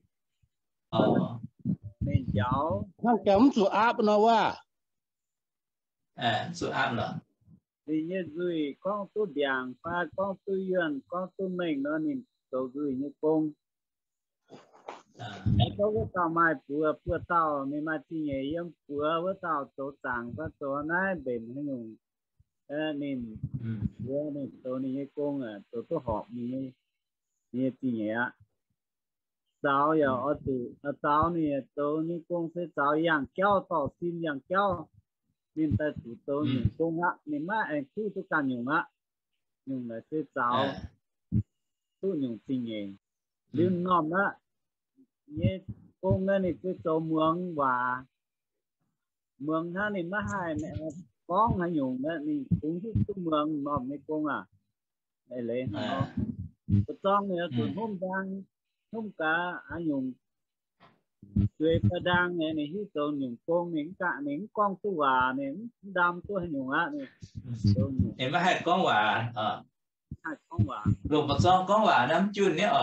mình cháu nó chấm số áp nó quá số áp là vì như duy con tu đàng pha con tu duyên con tu mình nó nên tổ duy như con có cái tàu mai bữa tàu mình mà chỉ nhảy yếm bữa tàu tổ tàng và tổ này bền hay nhung nên bữa nên tổ này như con tổ họp như chỉ nhảy cháu giờ ở từ cháu này tổ như con sẽ cháu yang kéo tàu xin yang kéo nên ta chủ tôi những công á nên mà anh cứ tôi cần dùng á dùng là sẽ cháu tôi dùng tình nhẹ nếu nôm á nhé công này cái tổ mường và mường ha này mà hai mẹ con hay dùng đó thì cũng thích cái mường mà mấy con à đây lấy nó cái con này tụi hôm đang hôm cả anh dùng về cái đang này này hít tụi dùng con những cả những con tu hòa những đam tu hay dùng á này em mà hai con hòa hai con hòa lục một con hòa nắm chun nhé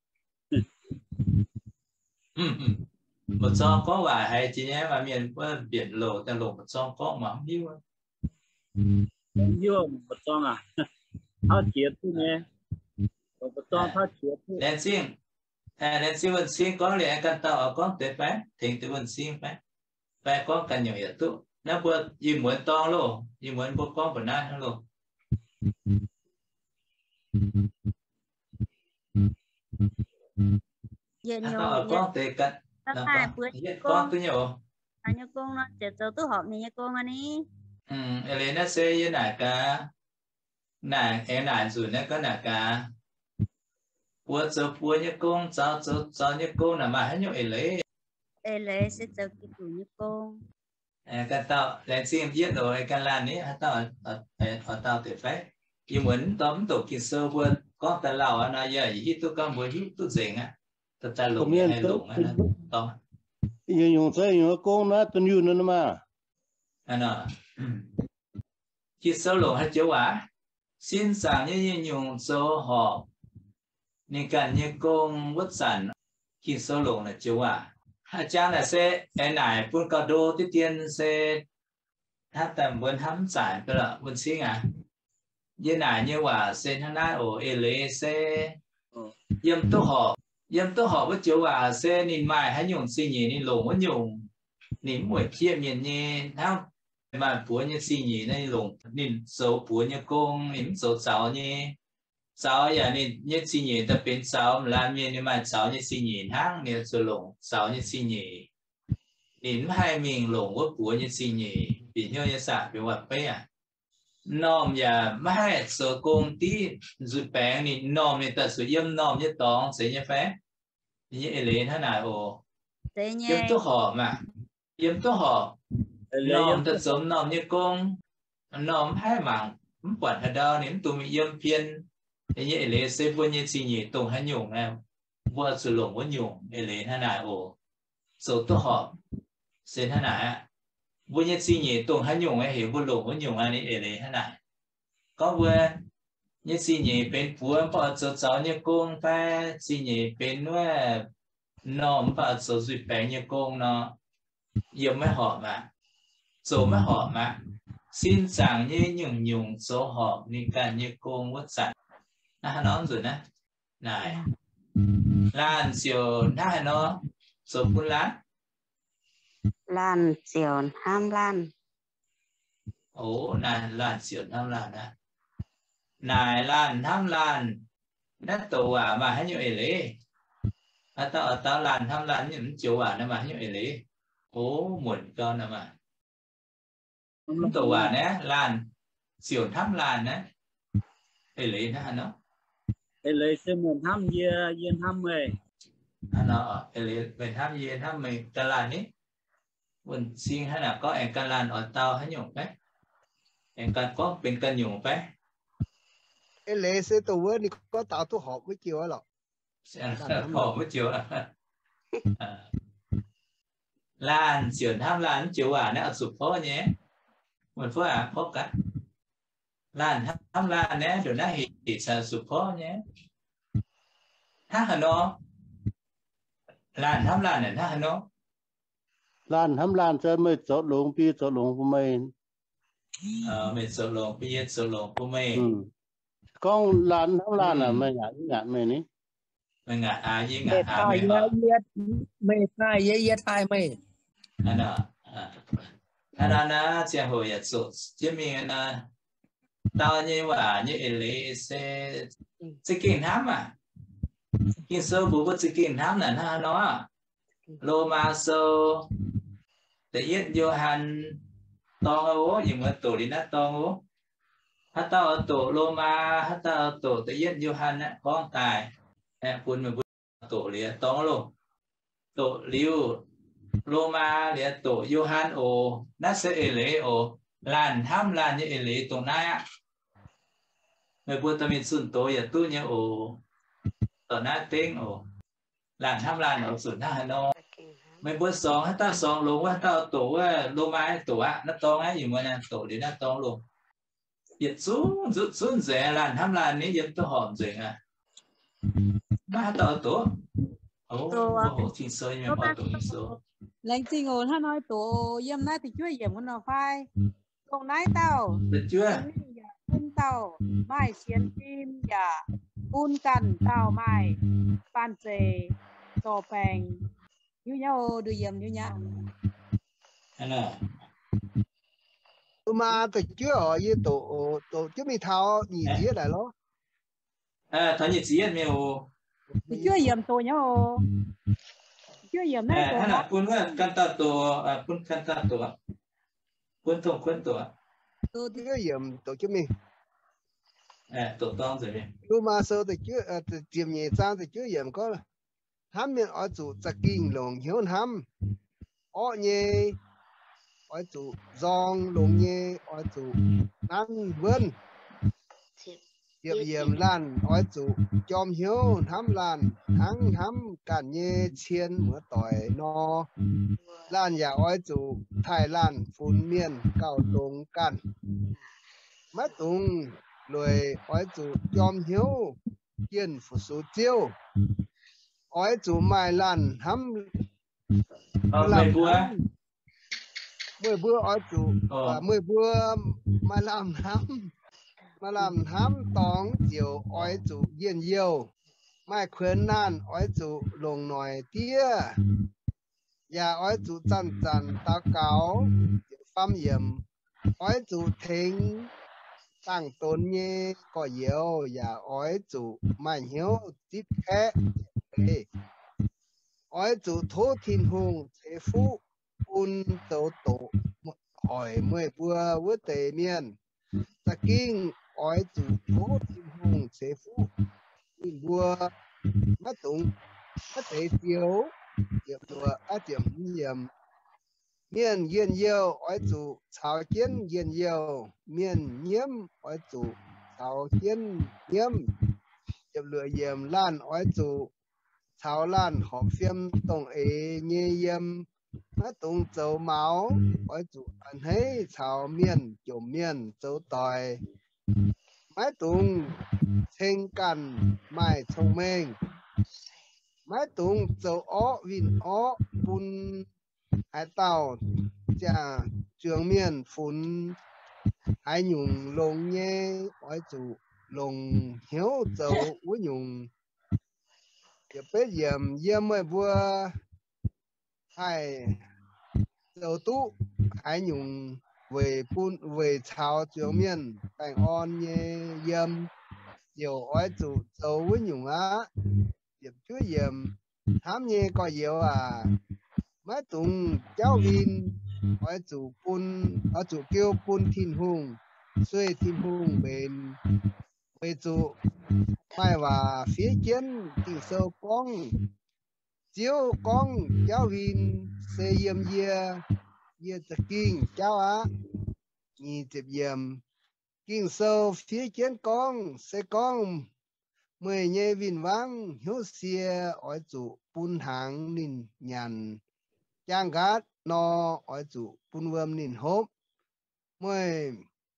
một con có hòa hay chỉ nhé mà miền biển lộ ta lục một con mà không biết vô một con à tháo chiết tu nè một con tháo chiết đèn xin vẫn xin có lẽ cần tao ở con tuyệt phép thì tự vẫn xin phép con cần nhiều hiện tượng nó vừa gì muốn to luôn gì muốn một con của nó luôn giờ nhiều ở con tuyệt cận con tôi nhiều anh nhớ con nó chờ tôi họp này nhớ con anh ấy lên nó xe với nãy cả nãy em nãy rồi nó có nãy cả bữa giờ bữa nhớ con cháu nhớ con là mà hết nhiều lấy sẽ chờ cái tuổi nhớ con cái tao lên xem viết rồi cái lan ấy tao ở tao tuyệt phép nhưng muốn tóm tổ kiến sơ vươn con ta lào nó giờ gì tôi con muốn hít tôi dễ á ta lủng hay lủng á tóm nhưng dùng thế nhưng con nó tuân yêu nữa mà nó khi sơ lủng hay chiếu á xin sáng như dùng số họ nên cần như con vất sản khi sơ lủng là chiếu á cha là sẽ cái này phun cà đô tiếp tiên sẽ hát tầm vườn hắm giải cái là vườn xin à như này như là sen hắn nói ở ele sẽ yếm tô họ với chỗ là sẽ nhìn mai hay dùng xì nhỉ nhìn lủng với dùng nhìn mỗi kia nhìn như thao mà búa như xì nhỉ này lủng nhìn số búa như công nhìn số cháu như cháu giờ nhìn như xì nhỉ tập biến cháu làm như nhưng mà cháu như xì nhỉ hang như số lủng cháu như xì nhỉ nhìn hai mình lủng với búa như xì nhỉ bị như sạc bị hoạt bấy à nôm ya mai số công ty rụt bèn ni nôm ni ta số yếm nôm như tòng sẽ như phép như lên thế nào ồ yếm tốt họ mà yếm tốt họ nôm ta số nôm như công nôm hai mảng không quản ở đâu nếu tụi mình yếm phiên như lên sẽ vui như gì nhỉ tùng hay nhung em vua sử dụng với nhung lên thế nào ồ số tốt họ sẽ thế nào vui như gì nhỉ tùng hay nhung ấy hiểu vui lủng với nhung anh ấy lên thế nào có vừa như gì nhỉ bên phú bảo cho cháu như con phải gì nhỉ bên nữa nó bảo cho duy bé như con nó nhiều mấy họ mà số mấy họ mà xin rằng như nhung số họ nên cả như con mất sẵn nó nói rồi nè này lan chiều nó nó số phun lan chiều ham lan ố này lan chiều ham lan đó này lan tham lan đất tù à mà hay như vậy lý tao lan tham lan những chỗ à nó mà hay như vậy lý ố muốn con nào mà tù à nè lan chiều tham lan nè vậy lý nó nó vậy lý xem mình tham yên tham mày nó vậy lý mình tham yên tham mày cái lan ấy mình xin hay là có em cái lan ở tao hay nhung cái em cái có bên cân nhung cái lệ sẽ tù với thì có tạo tu họp với chiều đó họp với chiều lan chuyển tham lan chiều à nó sụp phố nhé một phố à phố cả lan tham lan nhé rồi nó hỉ sợ sụp phố nhé hát hả nó lan tham lan này hát hả nó lan tham lan cho mới chỗ lồng pi chỗ lồng của mình chỗ lồng pi chỗ lồng của mình con lan tham lan là mày ngạn mày ní mày ngạn à gì ngạn à mày mày sai ye tai mày nó chỉ hồi ya số chỉ mình là tao như vậy như vậy sẽ kinh hám à kinh sơ bố có kinh hám là nó lô ma sơ tự nhiên Johan to ố nhưng mà tổ đi nó to ố hát tao ở tổ lô ma hát tao ở tổ tự nhiên Johan con tài em buồn mình buồn tổ liền to luôn tổ liu Roma để tổ Johann o nó sẽ lễ o làn ham làn như lễ tổ này á người bữa tâm xuân tổ ya tu nhớ o tổ na tiếng o làn ham làn ở xuân na nó mấy bữa song hết ta song luôn quá ta tổ Roma tổ á nó to á gì mà nè tổ để nó to luôn Yết xuống rút xuống rẻ làn ham làn này yết to hòn rẻ à ba tổ Ồ, chính sơ nhưng mà tổ chính số. Lệnh trình ổn hắn nói tổ yếm nãy thì chưa yếm con nào phai. Tổ nãy tao. Được chưa? Quân tao mai xiên tim ya un cần tao mai ban chế tổ bèn như nhau đưa yếm như nhau. Anh à. Mà từ chưa ở với tổ chứ mi thao nhị gì lại lo. À, thao nhị gì em thì chưa yểm tôi nhá chưa yểm này tôi là quân canta tổ quân canta tổ quân tổ tôi chưa yểm tổ chứ mình tổ tông rồi mình lúc mà sơ thì chưa tiệm nhẹ trang thì chưa yểm có ham miệng ở chủ giặc kinh lồng hiếu ham ở nhẹ ở chủ giong lồng nhẹ ở chủ nan vân yểm lan ở chủ chom hiếu hám lan háng hám cản nhê chiên mở tỏi no lan nhà ở chủ Thái Lan phun miên cao đông can mắt tung lùi ở chủ chom hiếu kiên phụ số chiêu ở chủ mai lan hám làm mười bữa ở chủ mười bữa mai làm hám mà làm hám tóng chiều ói chủ yên yêu mai khuyến nan ói chủ lồng nòi tia và ói chủ chăn chăn tao cáo phám yểm ói chủ thính tăng tôn nhé có yếu và ói chủ mai hiếu tiếp khẽ ói chủ thố thiên hùng thế phú un tổ tổ hỏi mười bữa với tề miền ta kinh ói chủ thố thiên hùng thế phú in bùa mắt tụng mắt tề tiêu tiệm đùa tiệm hiểm miền yên yêu ói chủ chào kiến yên yêu miền nhiễm ói chủ chào kiến nhiễm tiệm lửa hiểm lan ói chủ chào lan họ phiêm tổng ế nhê yếm mắt tụng dấu máu ói chủ ăn thấy chào miền kiểu miền dấu tòi mái tùng thanh cằn mai thông minh mái tùng dấu ó vin ó bun hải tàu chả trường miền phun hải nhung lồng nhé ói chủ lồng hiếu dấu với nhung giờ biết yểm yếm mới vừa hải dấu tú hải nhung về phun về chào trường miền cảnh on nhé yếm nhiều ói chủ dấu với nhung á yểm chứ yểm hám nhé có nhiều à mái tùng cháu vin ói chủ phun ói chủ kêu phun thiên hùng xuê thiên hùng bên về chủ mai và phía trên từ sâu con chiếu con cháu vin xe yếm ye ta kinh cháu á nhị tiếp yếm kinh sâu phía trên con xe con mười nhê vin vang hiếu xia ói chủ phun hàng nín nhàn giang gát no ói chủ phun vơm nín hốp mười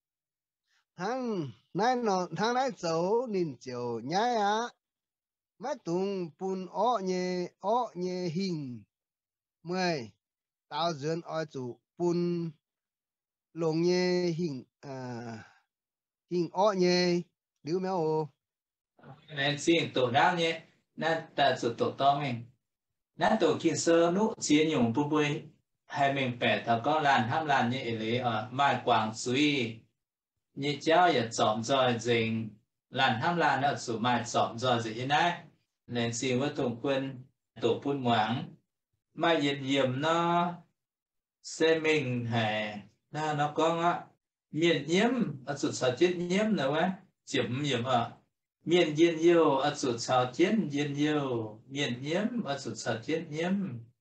tháng nay dấu nín chiều nhái á mắt tung phun ó nhê hình mười tao duyên ói chủ phun lồng nhê hình hình ó nhê điếu méo ô nên xin tổ đáo nhé nên ta sự tổ to mình nên tổ kinh sơ nụ chia nhung bùi bùi hai mình bẻ thảo có làn ham làn như lý ở mai quảng suy như cháu ya chọn rồi dình làn ham làn ở số mai chọn rồi gì này nên xin với tổng quân tổ phun ngoáng mai nhiệt nhiễm nó xe mình hè nó có á miền nhiễm ở số sao chết nhiễm nữa á chiếm nhiễm ở miền yên yêu ở số sao chết yên yêu miền nhiễm ở số sao chết nhiễm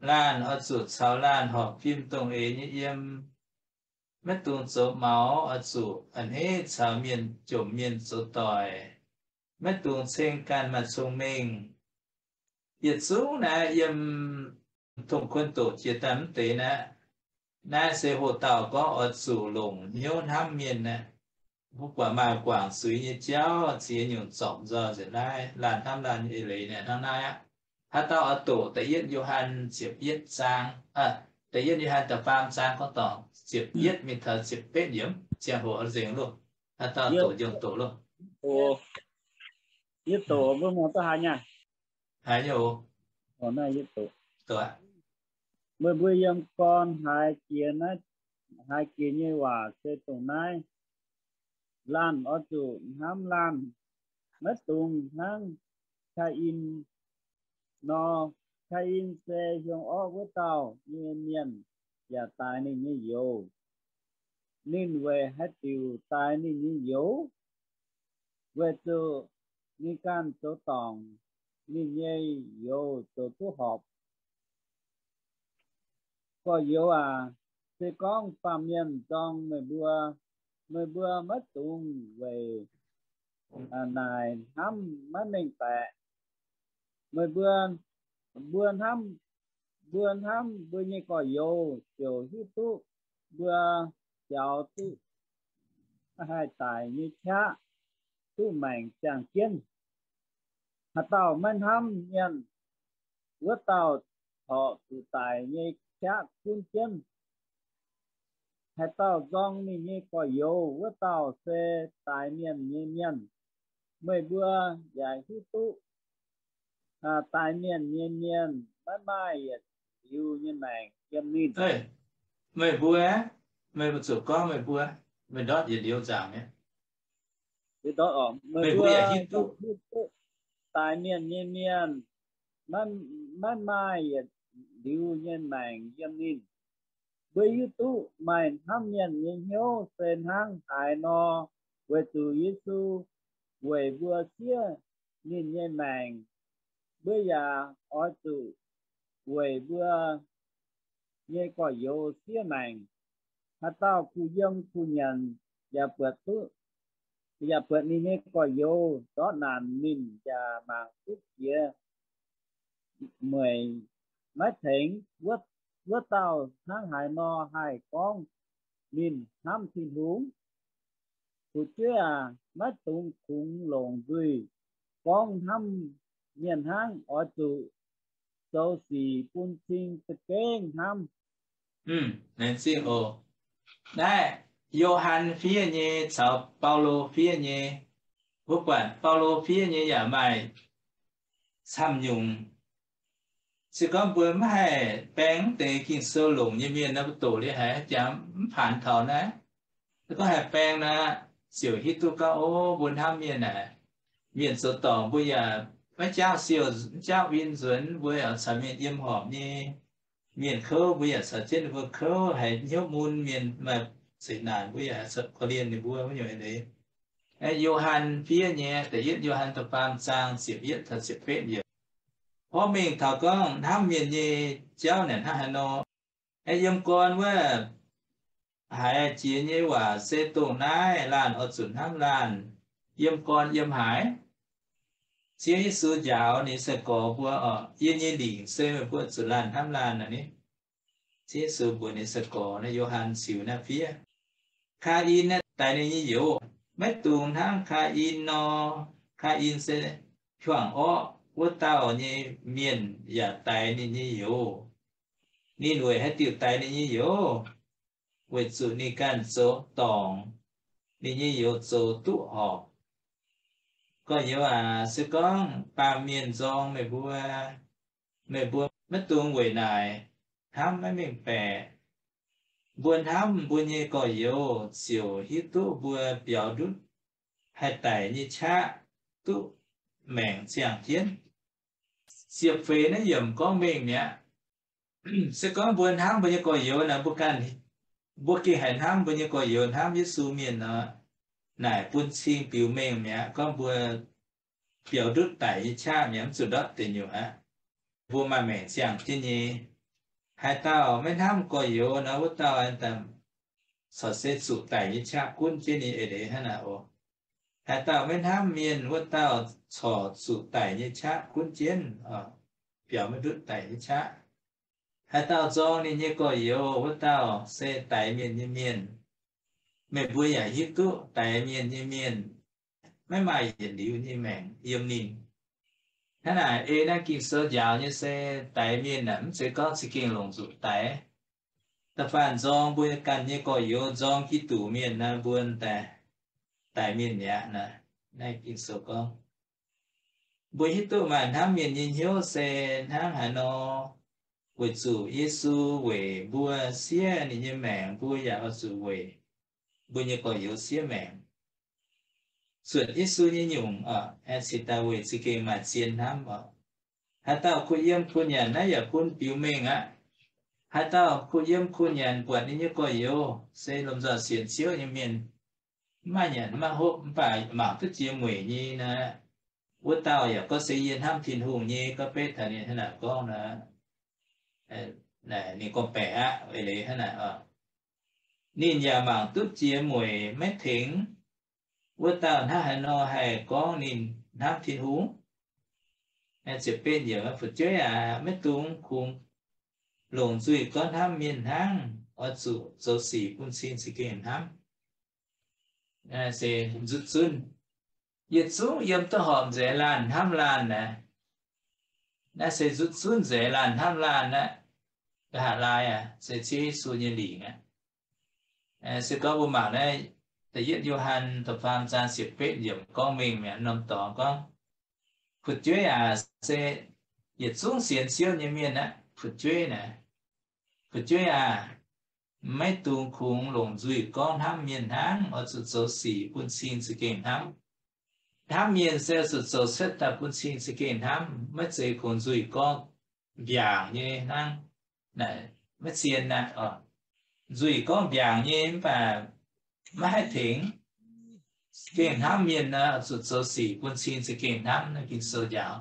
lan ở chủ sáu lan họp phim tông ấy như em mất tuôn số máu ở chủ ẩn hết sáu miền chủ miền số tỏi mất tuôn sen can mà sông mình Việt số nè em thông quân tổ chia tám tế nè sẽ hồ tàu có ở chủ lồng nhiều năm miền nè Phúc quả mà quảng suy như cháu chỉ nhiều trọng giờ sẽ lại làn tham làn như lấy nè tháng nay á hát tao ở tổ tại yên Johan chiếc yết sang tại yên Johan tập pham sang có tỏ chiếc yết mình thật chiếc bếp nhiễm chiếc hồ ở riêng luôn hát tao tổ dùng tổ luôn yết tổ với một hai nha hai nhiều còn này yết tổ ạ mới bây giờ con hai kia như hòa sẽ tổ này lan ở chỗ ham lan mất tung năng khai in nó khai in xe dùng ở với tàu như miền và tài nên như dầu nên về hết điều tài nên như dầu về chỗ như can chỗ tòng như dầu chỗ tu họp có dầu sẽ có phạm nhân trong mười bữa mất tung về này hăm mất mình tệ mười bữa hăm bữa như có dầu chiều hít tu bữa chào tu hai tài như cha tu mạnh chẳng kiến hạt tàu men hăm nhân bữa tàu họ tu tài như cha quân chân hai tàu dòng như có dầu với tàu xe tài miền nhân mười bữa giải hít tu tài miền bye bye yêu như này em nhìn mười bữa một số con mười bữa mình đót gì điều giảm nhé cái đó ở mười bữa hít tu tài miền bye bye yêu như này em nhìn bởi itu main ham nhân nhân hiếu sen hang ai no về từ Giêsu về vừa xia nhìn nhân màng bây giờ ở từ về vừa như có dấu xia màng hạt tao khu dân khu nhân và bớt tu và bớt như có dấu đó nàn mình và màng chút kia mười mấy thỉnh với tàu tháng hải no hai con min năm thiên hướng của chưa mấy tung cùng lồng vui con năm miền hang ở chủ châu xì phun sinh tự kênh năm nên xin đây Johan phía như cháu Paulo phía như vô quản Paulo phía như giả mày tham nhung chỉ có bữa mai bén để kinh sơ lủng như miền nó tổ đi hả chấm phản thọ nè có hạt bén nè siêu hít tu cao ô buồn ham miền này miền số tỏ bây giờ mấy cháu viên dẫn với ở xã miền yếm họp như miền khâu bây giờ xã trên vừa khâu hay nhớ môn miền mà xảy nạn bây giờ sợ có liên thì vua mới như đấy Johan phía nhé để yết Johan tập phàm sang siêu yết thật siêu phết nhiềuเพราะmình thảo con tham miền như cháu này ha nó ai yếm con với hải chỉ nhưว่าxe tổ nái làn ở chuẩn ham làn yếm con yếm hải chỉ sư giáo này sẽ có bữa ở yên như đỉnh xe mà bữa chuẩn làn ham làn này chỉ sư bữa này sẽ có này Johan xíu na phía khai in này tại này như dấu mấy tuần tham khai in nó khai in sẽ khoảng ó vô tao như miền giả tài như yếu ni nuôi hay tiêu tài như yếu về sự ni can số tòng như yếu số tụ họp có yếu sẽ có ba miền dòng mày bua mất tuồng về này ham mấy mình bè buồn ham buồn như có yếu xỉu hít tụ bua biểu đút hay tài như cha tụ mảng chẳng chiến siệp phê nó dầm có mình nhé sẽ có buồn ham bao nhiêu có yếu là bukan bukan hành ham bao nhiêu có yếu ham với su miền nó này buôn xin biểu mình nhé có buồn biểu đứt tại cha nhém sự đó thì nhiều hả vua mà mẹ chẳng chứ nhỉ hai tao mấy năm có yếu nó với tao anh tầm sở sẽ chủ tài như cha quân trên này để hay nào hai tao mấy năm miền với tao sở chủ tài như cha quân chiến biểu mới đứt tài như cha hai tao do nên như có yếu với tao sẽ tài miền như miền mẹ vui à hiếp cứ tài miền như miền mấy mày hiện điệu như mèn yếm nín thế này ê nó kinh sơ giáo như xe tài miền nắm sẽ có sự kinh lồng dụ tài tập phản dòng vui cần như có yếu dòng khi tủ miền là buồn tài miền nhẹ nè này kinh sơ con vui hít tụ mà tham miền nhìn hiếu xe tham hà nó với chủ Giêsu về bùa xía như mèn vui à ở chủ về vui như có yếu xía mènส่วนยิสุนี่ยุ่งแอสิตาเวสิเกมาเจียนน้ำฮัตตาคุยเยี่ยมคุณยันนะอย่าคุณผิวเมงฮัตตาคุยเยี่ยมคุณยันปวดนี่ยังก็อยู่เซลมจะเสียนเชี่ยวยังเมียนมายันมาหบป่าหมาทุกเจียมเหวยนี่นะวัดเต่าอย่าก็เสียนห้ามทินหูนี่ก็เป็นฐานนี่ขนาดก็นะนี่ก็แปะไปเลยขนาดนี่อย่าหมาทุกเจียมเหวยไม่ถึงว่าตาถ้าให้นอให้ก้อนนินน้ำทิ้งหูจะเป็นอย่างว่าฝึกเจ้าไม่ตุ้งคุงหลงจุยก้อนน้ำมีนทั้งอัดสุโซสีปุ่นซินสิเกนทั้งเสียจุดซุนยึดสูงยมตะหอมเจลานทำลานนะเสียจุดซุนเจลานทำลานนะไปหาลายเสียชี้สูญหลีงเสียก็บุหมาได้แต่ยึดโยฮันtập phàm gia siết phết điểm con mình mẹ nằm tỏ con phật chuối sẽยึดxuống xiên siêu như miền phật chuối nè phật chuối mấy tuồng khung lồng duy con ham miền tháng ở sự số xỉ quân xin sự kiện tham miền sẽ sự số xét tập quân xin sự kiện tham mấy dây khung duy con vàng như năng này mấy xiên duy con vàng như và màให้ถึงเก่งทำเมียนนะสุดโซสีปุ่นซีนสเก่งทำนะกินโซยาว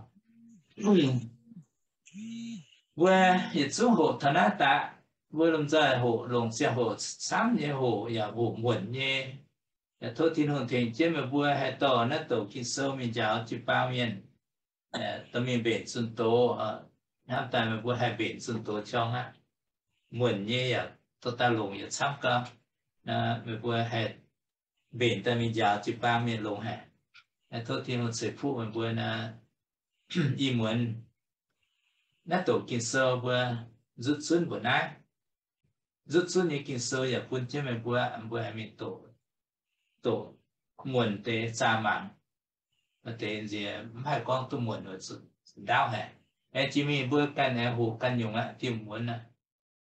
ว่าเหตุสุ่งหัวธนาตะว่าลมใจหัวลงเสียหัวซ้ำเนี่ยหัวอย่าหัวหมุนเนี่ยอย่าโทษที่หุ่นเทียนเจ้ามาบัวให้ต่อนะตัวกินโซมียาวจิป้าเมียนต้องมีเบ็ดสุนโตน้ำตามาบัวให้เบ็ดสุนโตช่องหมุนเนี่ยอย่าตัวตาลงอย่าซ้ำก็ไม่บัวให้เบนแต่มียาวจิป้าเมียนลงให้โทษที่มันเสียผู้มันบัวนะอีเหมือนน่าตัวกินเซอร์บัวรุดซุนบัวนะรุดซุนนี่กินเซอร์อย่าพูดใช่ไหมบัวให้มีตัวหมุนเตะจามังมาเตะเสียไม่ให้กองตัวหมุนหรือสุดดาวให้จิมีบัวกันหูกันยุงที่หมุน